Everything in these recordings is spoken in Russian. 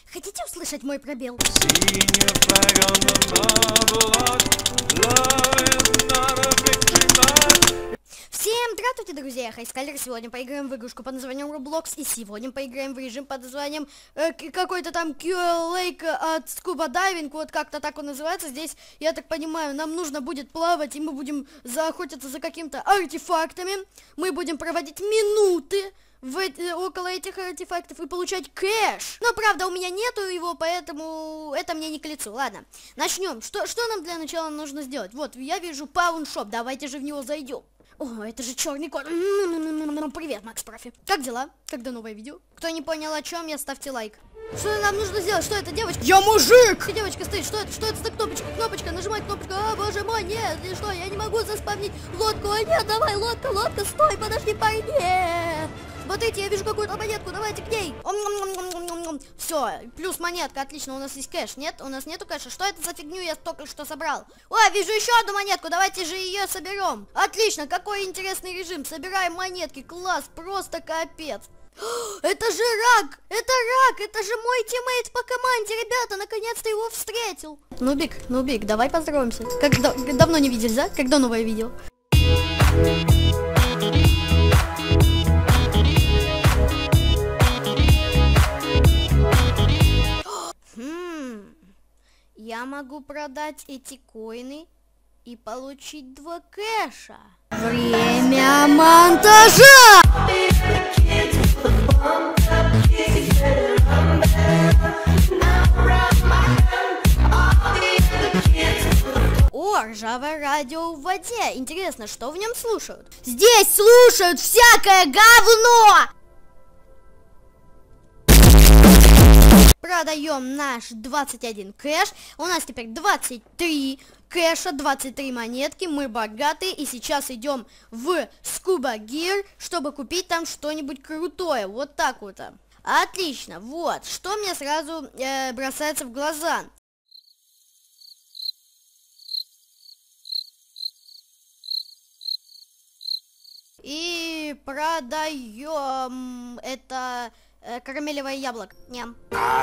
Хотите услышать мой пробел? Всем здравствуйте, друзья, я Хайскалер. Сегодня поиграем в игрушку под названием Roblox. И сегодня поиграем в режим под названием какой-то там Lake от Scuba Diving. Вот как-то так он называется. Здесь, я так понимаю, нам нужно будет плавать, и мы будем заохотиться за какими-то артефактами. Мы будем проводить минуты около этих артефактов и получать кэш. Но, правда, у меня нету его, поэтому это мне не к лицу. Ладно, начнем. Что нам для начала нужно сделать? Вот, я вижу пауншоп. Давайте же в него зайдем. О, это же черный кот. Привет, Макс Профи. Как дела? Когда новое видео? Кто не понял, о чем я, ставьте лайк. Что нам нужно сделать? Что это, девочка? Я мужик! Девочка стоит. Что это за кнопочка? Кнопочка, нажимай кнопочку. А, боже мой, нет, и что? Я не могу заспавнить лодку. О, нет, давай, лодка, стой, подожди, парень, нет. Смотрите, я вижу какую-то монетку, давайте к ней. Все, плюс монетка, отлично, у нас есть кэш. Нет, у нас нету кэша. Что это за фигню я только что собрал? Ой, вижу еще одну монетку, давайте же ее соберем. Отлично, какой интересный режим. Собираем монетки, класс, просто капец. Это же рак, это же мой тиммейт по команде, ребята, наконец-то его встретил. Нубик, давай поздороваемся. Давно не виделись, да? Когда новое видео? Я могу продать эти коины и получить 2 кэша. Время монтажа! О, ржавое радио в воде. Интересно, что в нем слушают? Здесь слушают всякое говно! Продаем наш 21 кэш. У нас теперь 23 кэша, 23 монетки. Мы богатые. И сейчас идем в Scuba Gear, чтобы купить там что-нибудь крутое. Вот так вот. Отлично. Вот. Что мне сразу бросается в глаза? И продаем это... карамелевое яблоко. Ням.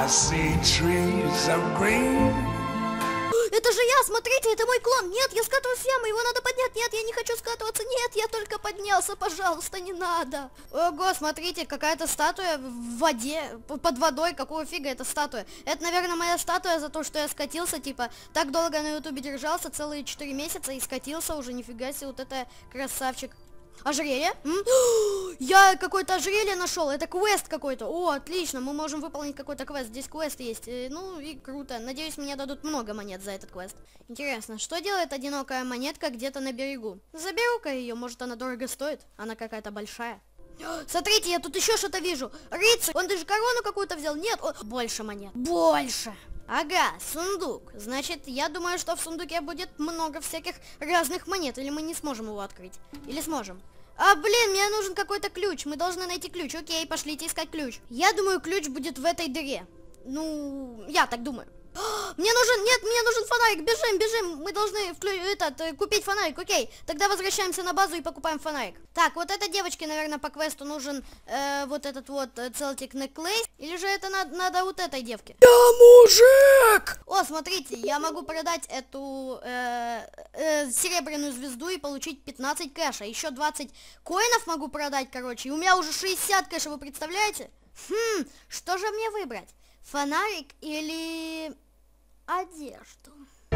Это же я, смотрите, это мой клон. Нет, я скатываюсь в яму, его надо поднять. Нет, я не хочу скатываться. Нет, я только поднялся, пожалуйста, не надо. Ого, смотрите, какая-то статуя в воде, под водой. Какого фига эта статуя? Это, наверное, моя статуя за то, что я скатился, типа, так долго на ютубе держался, целые 4 месяца и скатился уже, нифига себе, вот это красавчик. Ожерелье? Я какое-то ожерелье нашел. Это квест какой-то. О, отлично. Мы можем выполнить какой-то квест. Здесь квест есть. Ну и круто. Надеюсь, мне дадут много монет за этот квест. Интересно, что делает одинокая монетка где-то на берегу? Заберу-ка ее. Может, она дорого стоит? Она какая-то большая. Смотрите, я тут еще что-то вижу. Рыцарь. Он даже корону какую-то взял. Нет. О, больше монет. Больше. Ага, сундук. Значит, я думаю, что в сундуке будет много всяких разных монет. Или мы не сможем его открыть? Или сможем? А, блин, мне нужен какой-то ключ. Мы должны найти ключ. Окей, пошлите искать ключ. Я думаю, ключ будет в этой дыре. Ну, я так думаю. Мне нужен фонарик. Бежим. Мы должны купить фонарик. Окей, тогда возвращаемся на базу и покупаем фонарик. Так, вот этой девочке, наверное, по квесту нужен вот этот вот Celtic Necklace. Или же это надо вот этой девке? Я мужик! О, смотрите, я могу продать эту серебряную звезду и получить 15 кэша. Еще 20 коинов могу продать, короче. И у меня уже 60 кэша, вы представляете? Что же мне выбрать? Фонарик или одежду?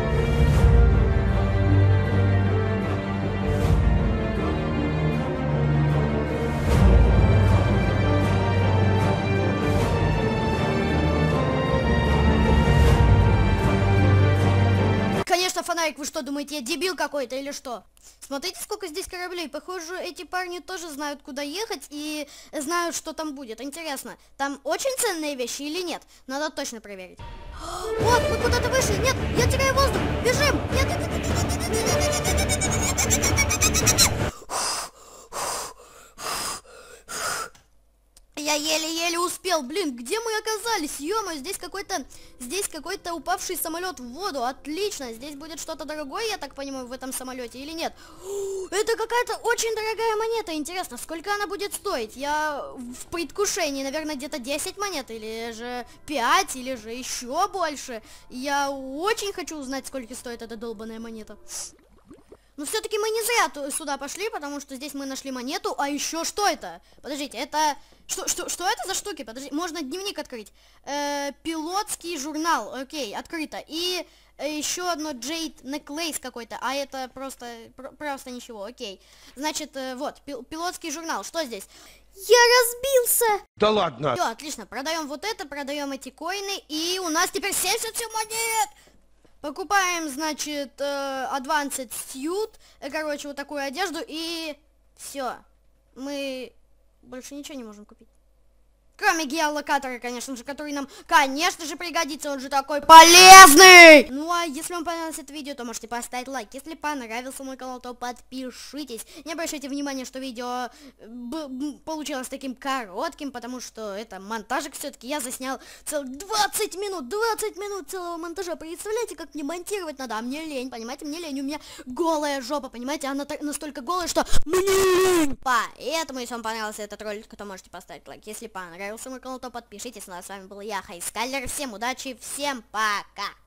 Конечно, фонарик, вы что думаете, я дебил какой-то или что? Смотрите, сколько здесь кораблей. Похоже, эти парни тоже знают, куда ехать и знают, что там будет. Интересно, там очень ценные вещи или нет? Надо точно проверить. Вот, мы куда-то вышли. Нет, я теряю воздух. Бежим. Нет. я еле-еле успел. Блин, где мы оказались? Ё-моё, здесь какой-то упавший самолет в воду. Отлично. Здесь будет что-то дорогое, я так понимаю, в этом самолете или нет? Это какая-то очень дорогая монета. Интересно, сколько она будет стоить? Я в предвкушении, наверное, где-то 10 монет, или же 5, или же еще больше. Я очень хочу узнать, сколько стоит эта долбаная монета. Но все-таки мы не зря сюда пошли, потому что здесь мы нашли монету. А еще что это? Подождите, это... Что это за штуки? Подождите, можно дневник открыть. Пилотский журнал. Окей, открыто. И еще одно Jade Necklace какой-то. А это просто ничего. Окей. Значит, вот, пилотский журнал. Что здесь? Я разбился! Да ладно! Все, отлично. Продаем вот это, продаем эти коины. И у нас теперь 77 монет! Покупаем, значит, Advanced Suit, короче, вот такую одежду, и все. Мы больше ничего не можем купить. Кроме геолокатора, конечно же, который нам, конечно же, пригодится, он же такой полезный! Ну, а если вам понравилось это видео, то можете поставить лайк. Если понравился мой канал, то подпишитесь. Не обращайте внимания, что видео получилось таким коротким, потому что это монтажик все-таки. Я заснял целых 20 минут целого монтажа. Представляете, как мне монтировать надо? А мне лень, понимаете, мне лень. У меня голая жопа, понимаете, она настолько голая, что мне лень. Поэтому, если вам понравился этот ролик, то можете поставить лайк. Если понравился мой канал, то подпишитесь. Ну а с вами был я, Хайскайлер. Всем удачи, всем пока!